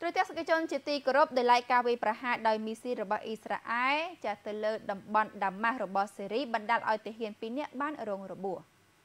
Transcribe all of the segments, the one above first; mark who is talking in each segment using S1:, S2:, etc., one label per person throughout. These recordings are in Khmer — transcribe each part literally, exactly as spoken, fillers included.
S1: ប្រទេសសកលជនជាទីគោរពដោយឡែកការវាយប្រហារដោយមីស៊ីលរបស់អ៊ីស្រាអែលចាទៅលើតំបន់ដាម៉ាស់របស់សេរីបណ្ដាលឲ្យទាហានពីរនាក់បានរងរបួស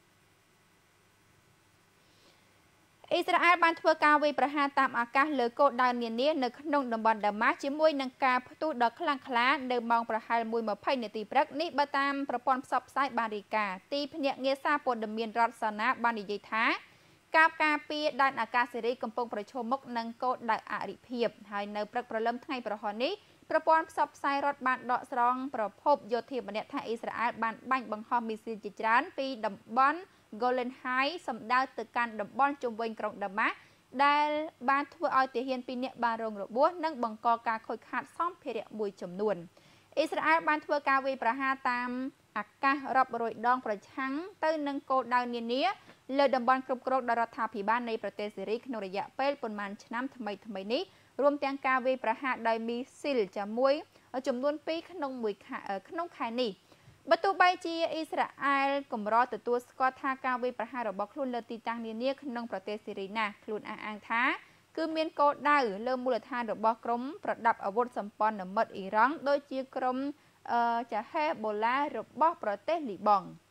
S1: អ៊ីស្រាអែលបានធ្វើការវាយប្រហារតាមអាកាសលើគោលដៅនានានៅក្នុងតំបន់ដាម៉ាស់ជាមួយនឹងការផ្ទុះដ៏ខ្លាំងក្លានៅម៉ោងប្រហែល មួយម៉ាស៊ីននាទីព្រឹកនេះបើតាមប្រព័ន្ធផ្សព្វផ្សាយបានរាយការណ៍ទីភ្នាក់ងារសារព័ត៌មានរដ្ឋសាណាបាននិយាយថាការការពារដែនអាកាសសេរីកំពុងប្រឈមមុខនឹងគោលដៅអរិភាពហើយនៅព្រឹកព្រលឹមថ្ងៃប្រហោះនេះប្រព័ន្ធផ្សព្វផ្សាយរដ្ឋបានដកស្រង់ប្រភពយោធាម្នាក់ថាអ៊ីស្រាអែលបានបាញ់បង្ហោះមីស៊ីលជាច្រើនពីតំបន់ Golan Heights សម្ដៅទៅកាន់តំបន់ជុំវិញក្រុងដាម៉ាស់ដែលបានធ្វើឲ្យទាហានពីរនាក់បានរងរបួសនិងបង្កការខូចខាតសម្ភារៈមួយចំនួនអ៊ីស្រាអែលបានធ្វើការវាយប្រហារតាមអាកាសរាប់រយដងប្រឆាំងទៅនឹងគោលដៅនានាលើតំបន់គ្រប់គ្រងដោយរដ្ឋាភិបាលនៃប្រទេសសេរីក្នុងរយៈពេលប៉ុន្មានឆ្នាំថ្មីថ្មីនេះរួមទាំងការវាយប្រហារដោយមីស៊ីលជាមួយចំនួនពីរក្នុងមួយក្នុងខែនេះបើទោះបីជាអ៊ីស្រាអែលកម្រទទួលស្គាល់ថាការវាយប្រហាររបស់ខ្លួនលើទីតាំងនានាក្នុងប្រទេសសេរីណាខ្លួនអះអាងថាគឺមានគោលដៅលើមូលដ្ឋានរបស់ក្រុមប្រដាប់អាវុធសម្ព័ន្ធមិត្តអ៊ីរ៉ង់ដូចជាក្រុមចាហេបូឡារបស់ប្រទេសលីបង់